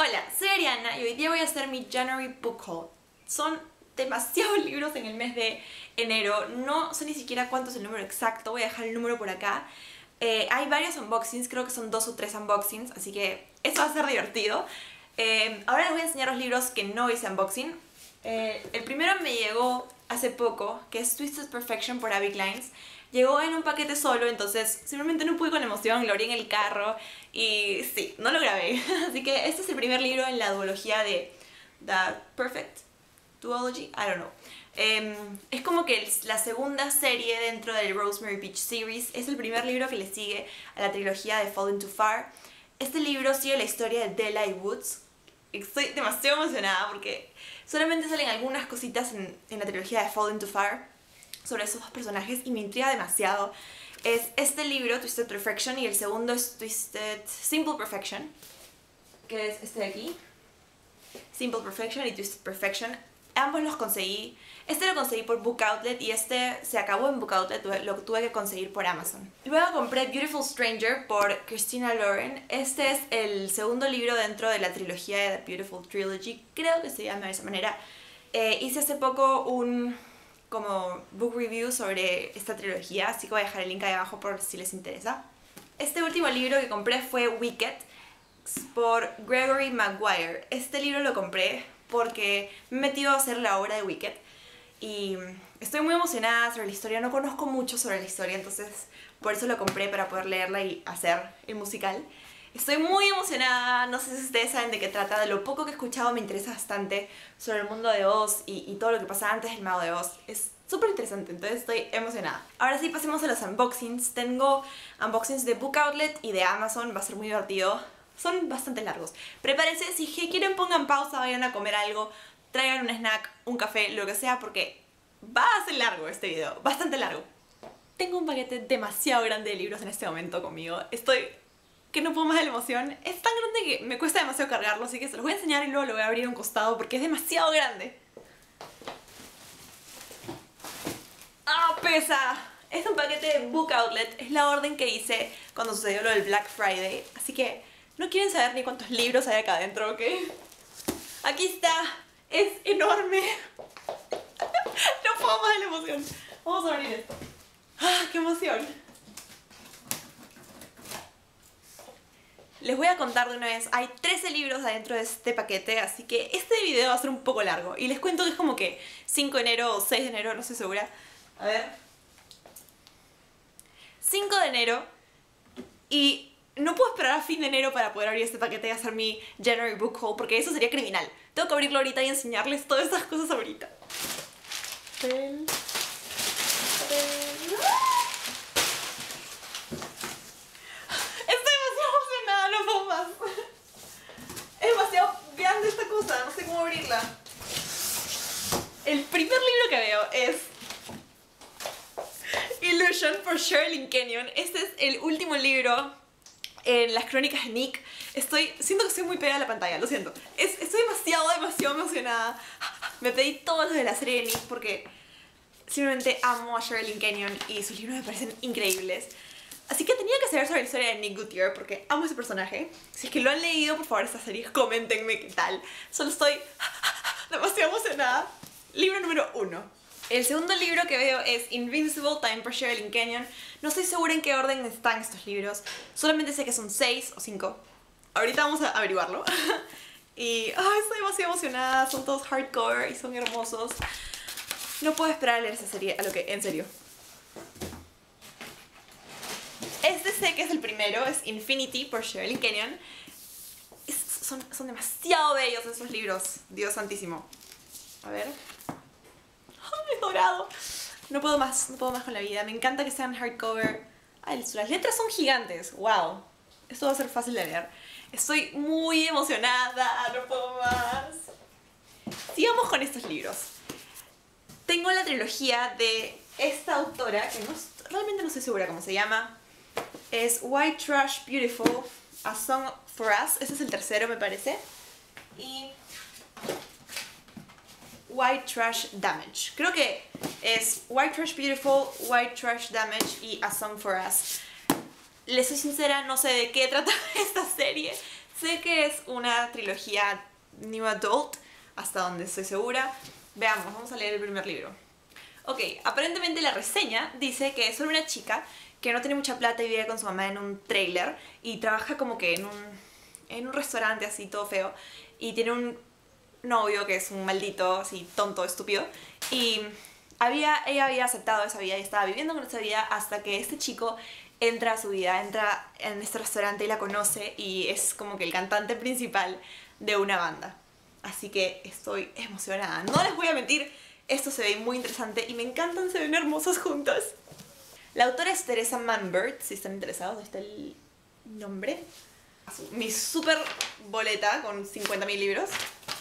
Hola, soy Ariana y hoy día voy a hacer mi January Book Haul. Son demasiados libros en el mes de enero, no sé ni siquiera cuánto es el número exacto, voy a dejar el número por acá. Hay varios unboxings, creo que son 2 o 3 unboxings, así que eso va a ser divertido. Ahora les voy a enseñar los libros que no hice unboxing. El primero me llegó hace poco, que es Twisted Perfection por Abby Kleins. Llegó en un paquete solo, entonces simplemente no pude con emoción, lo abrí en el carro y sí, no lo grabé. Así que este es el primer libro en la duología de The Perfect Duology, I don't know. Es como que la segunda serie dentro del Rosemary Beach series. Es el primer libro que le sigue a la trilogía de Falling Too Far. Este libro sigue la historia de Della y Woods. Estoy demasiado emocionada porque solamente salen algunas cositas en la trilogía de Falling Too Far sobre esos dos personajes y me intriga demasiado. Es este libro, Twisted Perfection, y el segundo es Twisted Simple Perfection, que es este de aquí. Simple Perfection y Twisted Perfection. Ambos los conseguí. Este lo conseguí por Book Outlet y este se acabó en Book Outlet, lo tuve que conseguir por Amazon. Luego compré Beautiful Stranger por Christina Lauren. Este es el segundo libro dentro de la trilogía de The Beautiful Trilogy, creo que se llama de esa manera. Hice hace poco un como book review sobre esta trilogía, así que voy a dejar el link ahí abajo por si les interesa. Este último libro que compré fue Wicked por Gregory Maguire. Este libro lo compré porque me he metido a hacer la obra de Wicked y estoy muy emocionada sobre la historia. No conozco mucho sobre la historia, entonces por eso lo compré, para poder leerla y hacer el musical. Estoy muy emocionada, no sé si ustedes saben de qué trata. De lo poco que he escuchado me interesa bastante sobre el mundo de Oz y todo lo que pasa antes del Mago de Oz. Es súper interesante, entonces estoy emocionada. Ahora sí, pasemos a los unboxings. Tengo unboxings de Book Outlet y de Amazon, va a ser muy divertido. Son bastante largos. Prepárense, si quieren pongan pausa, vayan a comer algo, traigan un snack, un café, lo que sea, porque va a ser largo este video, bastante largo. Tengo un paquete demasiado grande de libros en este momento conmigo. Estoy que no puedo más de la emoción. Es tan grande que me cuesta demasiado cargarlo, así que se los voy a enseñar y luego lo voy a abrir a un costado porque es demasiado grande. ¡Ah, pesa! Es un paquete de Book Outlet, es la orden que hice cuando sucedió lo del Black Friday, así que no quieren saber ni cuántos libros hay acá adentro, ¿ok? Aquí está, es enorme. No puedo más de la emoción. Vamos a abrir esto. ¡Ah, qué emoción! Les voy a contar de una vez, hay 13 libros adentro de este paquete, así que este video va a ser un poco largo. Y les cuento que es como que 5 de enero o 6 de enero, no estoy segura. A ver. 5 de enero. Y no puedo esperar a fin de enero para poder abrir este paquete y hacer mi January Book Haul, porque eso sería criminal. Tengo que abrirlo ahorita y enseñarles todas estas cosas ahorita. Es demasiado grande esta cosa, no sé cómo abrirla. El primer libro que veo es Illusion por Sherilyn Kenyon. Este es el último libro en las crónicas de Nick. Siento que estoy muy pegada a la pantalla, lo siento. Estoy demasiado emocionada. Me pedí todos los de la serie de Nick porque simplemente amo a Sherilyn Kenyon y sus libros me parecen increíbles. Así que tenía que saber sobre la historia de Nick Gutierrez porque amo ese personaje. Si es que lo han leído, por favor, esta serie, coméntenme qué tal. Solo estoy demasiado emocionada. Libro número 1. El segundo libro que veo es Invincible, también por Sherilyn Kenyon. No estoy segura en qué orden están estos libros. Solamente sé que son 6 o 5. Ahorita vamos a averiguarlo. Y estoy demasiado emocionada. Son todos hardcore y son hermosos. No puedo esperar a leer esa serie, en serio. Este sé que es el primero, es Infinity por Sherilyn Kenyon. Son demasiado bellos esos libros, Dios santísimo. A ver. ¡Ay, es dorado! No puedo más con la vida. Me encanta que sean hardcover. Ay, las letras son gigantes, wow. Esto va a ser fácil de leer. Estoy muy emocionada, no puedo más. Sigamos con estos libros. Tengo la trilogía de esta autora, que realmente no estoy segura cómo se llama. Es White Trash Beautiful, A Song for Us. Ese es el tercero, me parece. Y White Trash Damage. Creo que es White Trash Beautiful, White Trash Damage y A Song for Us. Les soy sincera, no sé de qué trata esta serie. Sé que es una trilogía New Adult, hasta donde estoy segura. Veamos, vamos a leer el primer libro. Ok, aparentemente la reseña dice que es sobre una chica que no tiene mucha plata y vive con su mamá en un trailer y trabaja como que en un restaurante así todo feo y tiene un novio que es un maldito, así tonto, estúpido, y ella había aceptado esa vida y estaba viviendo con esa vida hasta que este chico entra a su vida, entra en este restaurante y la conoce y es como que el cantante principal de una banda. Así que estoy emocionada. No les voy a mentir, esto se ve muy interesante y me encantan, se ven hermosos juntos. La autora es Teresa Manbert, si están interesados, ahí está el nombre. Mi super boleta con 50.000 libros.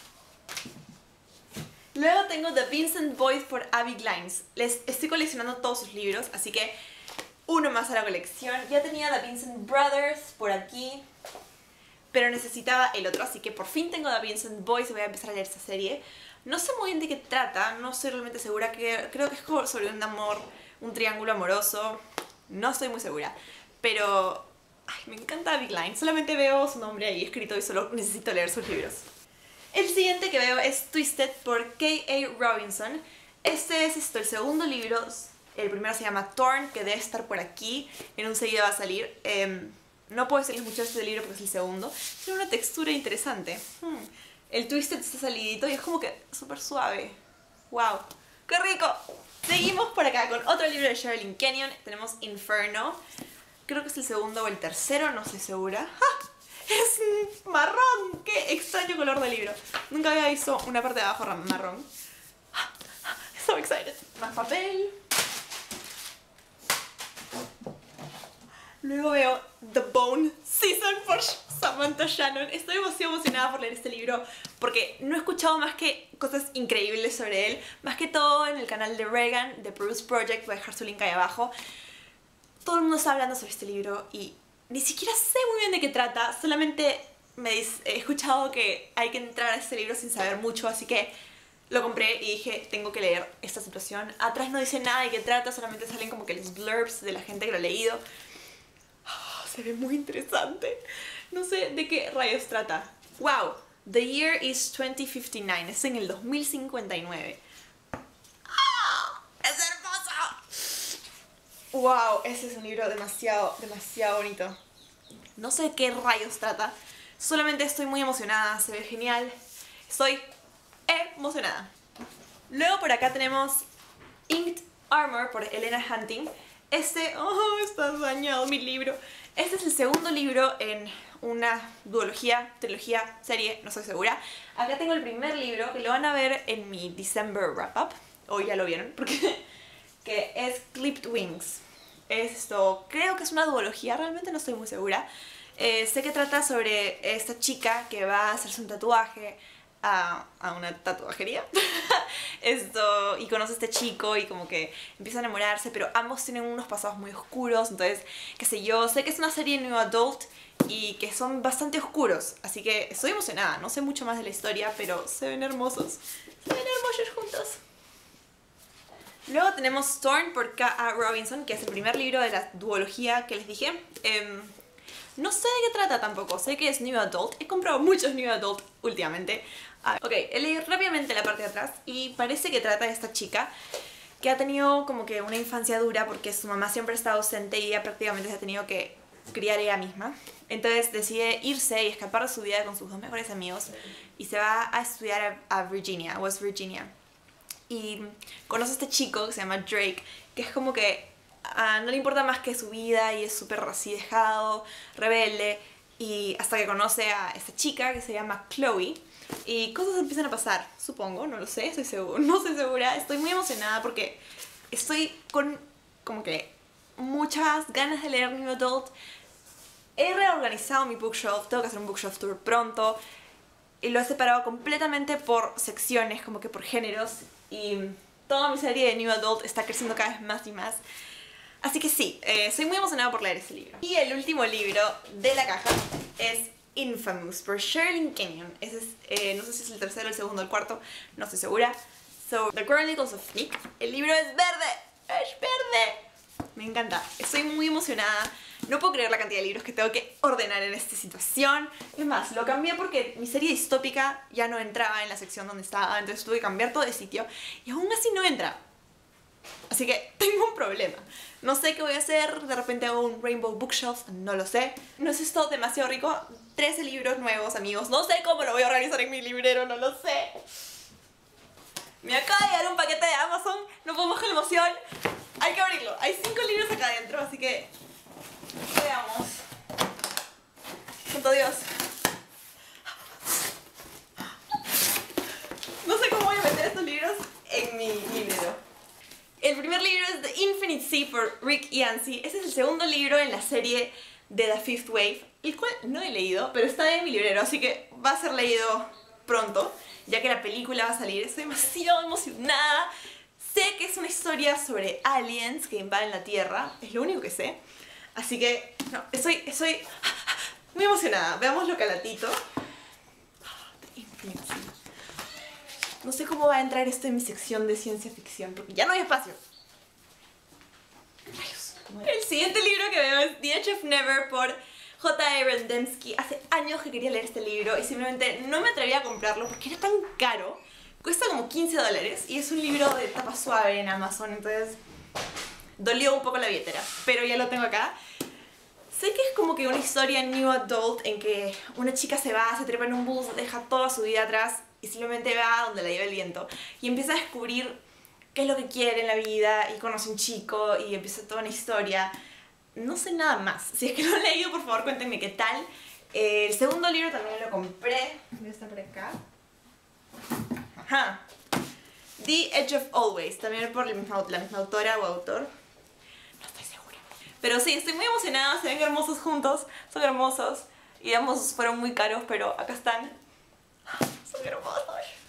Luego tengo The Vincent Boys por Abby Glines. Les estoy coleccionando todos sus libros, así que uno más a la colección. Ya tenía The Vincent Brothers por aquí, pero necesitaba el otro, así que por fin tengo The Vincent Boys y voy a empezar a leer esa serie. No sé muy bien de qué trata, no estoy realmente segura, creo que es como sobre un amor, un triángulo amoroso, no estoy muy segura, pero ay, me encanta Abby Glines, solamente veo su nombre ahí escrito y solo necesito leer sus libros. El siguiente que veo es Twisted por K.A. Robinson. Este es el segundo libro, el primero se llama Torn, que debe estar por aquí, en un seguido va a salir. No puedo decirles mucho de este libro porque es el segundo. Tiene una textura interesante. El Twisted está salidito y es como que súper suave. ¡Wow! ¡Qué rico! Seguimos por acá con otro libro de Sherilyn Kenyon. Tenemos Inferno. Creo que es el segundo o el tercero, no estoy segura. ¡Ah! ¡Es marrón! ¡Qué extraño color de libro! Nunca había visto una parte de abajo marrón. So excited. Más papel. Luego veo The Bone Season por Samantha Shannon. Estoy demasiado emocionada por leer este libro porque no he escuchado más que cosas increíbles sobre él. Más que todo en el canal de Regan, de Bruce Project, voy a dejar su link ahí abajo. Todo el mundo está hablando sobre este libro y ni siquiera sé muy bien de qué trata. Solamente he escuchado que hay que entrar a este libro sin saber mucho, así que lo compré y dije, tengo que leer esta situación. Atrás no dice nada de qué trata, solamente salen como que los blurbs de la gente que lo ha leído. Se ve muy interesante. No sé de qué rayos trata. ¡Wow! The year is 2059. Es en el 2059. ¡Ah! ¡Es hermoso! ¡Wow! Ese es un libro demasiado bonito. No sé de qué rayos trata. Solamente estoy muy emocionada. Se ve genial. Estoy emocionada. Luego por acá tenemos Inked Armor por Elena Hunting. Está dañado mi libro. Este es el segundo libro en una duología, trilogía, serie, no estoy segura. Acá tengo el primer libro que lo van a ver en mi December wrap-up. O ya lo vieron, porque que es Clipped Wings. Creo que es una duología, realmente no estoy muy segura. Sé que trata sobre esta chica que va a hacerse un tatuaje a una tatuajería y conoce a este chico y como que empieza a enamorarse, pero ambos tienen unos pasados muy oscuros, entonces, qué sé yo, sé que es una serie New Adult y que son bastante oscuros, así que estoy emocionada, no sé mucho más de la historia, pero se ven hermosos, juntos. Luego tenemos Torn por K.A. Robinson, que es el primer libro de la duología que les dije. No sé de qué trata tampoco, sé que es New Adult, he comprado muchos New Adult últimamente. Ok, leí rápidamente la parte de atrás y parece que trata de esta chica que ha tenido como que una infancia dura porque su mamá siempre ha estado ausente y ella prácticamente se ha tenido que criar ella misma. Entonces decide irse y escapar de su vida con sus dos mejores amigos y se va a estudiar a Virginia, West Virginia. Y conoce a este chico que se llama Drake, que es como que no le importa más que su vida y es súper así dejado, rebelde, y hasta que conoce a esta chica que se llama Chloe y cosas empiezan a pasar, supongo, no lo sé, no estoy segura, estoy muy emocionada porque estoy con como que muchas ganas de leer New Adult. He reorganizado mi bookshelf, tengo que hacer un bookshelf tour pronto y lo he separado completamente por secciones, como que por géneros, y toda mi serie de New Adult está creciendo cada vez más y más. Así que sí, estoy muy emocionada por leer ese libro. Y el último libro de la caja es Infamous por Sherilyn Kenyon. Ese es, no sé si es el tercero, el segundo, el cuarto, no estoy segura. The Chronicles of Nick. El libro es verde, es verde. Me encanta, estoy muy emocionada. No puedo creer la cantidad de libros que tengo que ordenar en esta situación. Es más, lo cambié porque mi serie distópica ya no entraba en la sección donde estaba, entonces tuve que cambiar todo de sitio y aún así no entra. Así que tengo un problema. No sé qué voy a hacer, de repente hago un Rainbow Bookshelf, no lo sé. ¿No es esto demasiado rico? 13 libros nuevos, amigos. No sé cómo lo voy a organizar en mi librero, no lo sé. Me acaba de llegar un paquete de Amazon, no puedo más con la emoción. Hay que abrirlo. Hay 5 libros acá adentro, así que veamos. Santo Dios. No sé cómo voy a meter estos libros en mi librero. El primer libro es The Infinite Sea por Rick Yancey. Este es el segundo libro en la serie de The Fifth Wave, el cual no he leído, pero está en mi librero, así que va a ser leído pronto, ya que la película va a salir. Estoy demasiado emocionada. Sé que es una historia sobre aliens que invaden la Tierra, es lo único que sé. Así que, no, estoy muy emocionada. Veámoslo calatito. The Infinite Sea. No sé cómo va a entrar esto en mi sección de ciencia ficción, porque ya no hay espacio. El siguiente libro que veo es The Edge of Never por J.A. Randemsky. Hace años que quería leer este libro y simplemente no me atreví a comprarlo porque era tan caro. Cuesta como $15 y es un libro de tapa suave en Amazon, entonces dolió un poco la billetera, pero ya lo tengo acá. Sé que es como que una historia new adult en que una chica se va, se trepa en un bus, deja toda su vida atrás y simplemente va donde la lleva el viento y empieza a descubrir qué es lo que quiere en la vida y conoce un chico y empieza toda una historia. No sé nada más. Si es que lo han leído, por favor cuéntenme qué tal. El segundo libro también lo compré. Voy a estar por acá. Ajá. The Edge of Always, también por la misma autora o autor. No estoy segura. Pero sí, estoy muy emocionada. Se ven hermosos juntos. Son hermosos. Y ambos fueron muy caros, pero acá están. Son hermosos.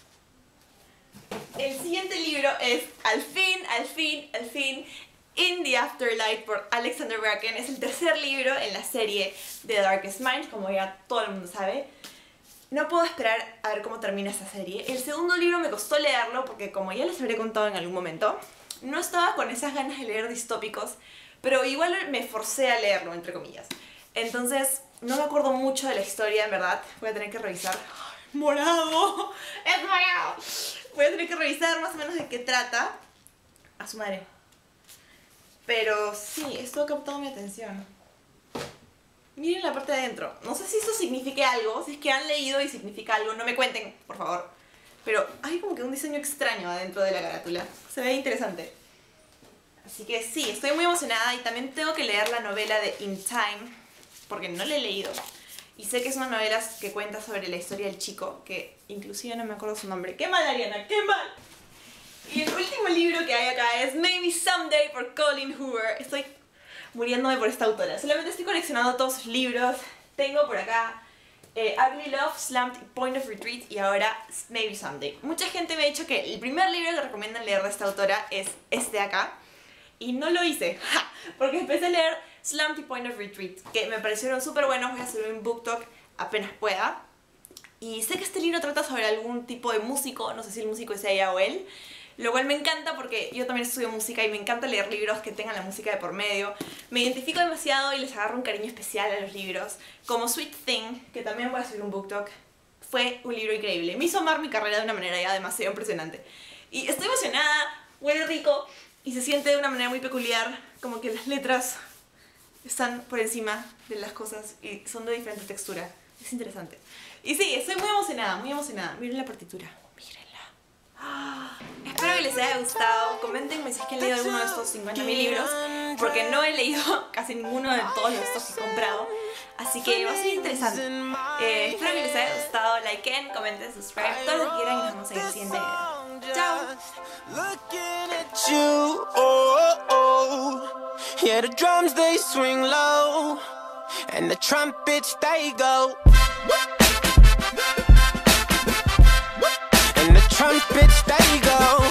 El siguiente libro es al fin, In the Afterlife por Alexander Bracken. Es el tercer libro en la serie The Darkest Minds, como ya todo el mundo sabe. No puedo esperar a ver cómo termina esta serie. El segundo libro me costó leerlo porque, como ya les habré contado en algún momento, no estaba con esas ganas de leer distópicos, pero igual me forcé a leerlo, entre comillas. Entonces, no me acuerdo mucho de la historia, en verdad. Voy a tener que revisar. ¡Morado! ¡Es morado! Voy a tener que revisar más o menos de qué trata. A su madre. Pero sí, esto ha captado mi atención. Miren la parte de adentro. No sé si esto signifique algo. Si es que han leído y significa algo, no me cuenten, por favor. Pero hay como que un diseño extraño adentro de la carátula. Se ve interesante. Así que sí, estoy muy emocionada. Y también tengo que leer la novela de In Time, porque no la he leído. Y sé que es una novela que cuenta sobre la historia del chico, que inclusive no me acuerdo su nombre. ¡Qué mal, Ariana! ¡Qué mal! Y el último libro que hay acá es Maybe Someday por Colleen Hoover. Estoy muriéndome por esta autora. Solamente estoy coleccionando todos sus libros. Tengo por acá Ugly Love, Slumped y Point of Retreat y ahora Maybe Someday. Mucha gente me ha dicho que el primer libro que recomiendan leer de esta autora es este de acá. Y no lo hice, porque empecé a leer Slumped y Point of Retreat, que me parecieron súper buenos. Voy a hacer un book talk apenas pueda. Y sé que este libro trata sobre algún tipo de músico, no sé si el músico es ella o él, lo cual me encanta porque yo también estudio música y me encanta leer libros que tengan la música de por medio. Me identifico demasiado y les agarro un cariño especial a los libros, como Sweet Thing, que también voy a subir un book talk. Fue un libro increíble, me hizo amar mi carrera de una manera ya demasiado impresionante. Y estoy emocionada, huele rico y se siente de una manera muy peculiar, como que las letras están por encima de las cosas y son de diferente textura. Es interesante. Y sí, estoy muy emocionada, muy emocionada. Miren la partitura, mírenla. Espero que les haya gustado. Coméntenme si es que han leído alguno de estos 50.000 libros, porque no he leído casi ninguno de todos estos que he comprado. Así que va a ser interesante. Espero que les haya gustado. Likeen, comenten, subscribe, todo lo que quieran y nos vemos en el siguiente video. ¡Chao! Yeah, the drums they swing low and the trumpets they go and the trumpets they go.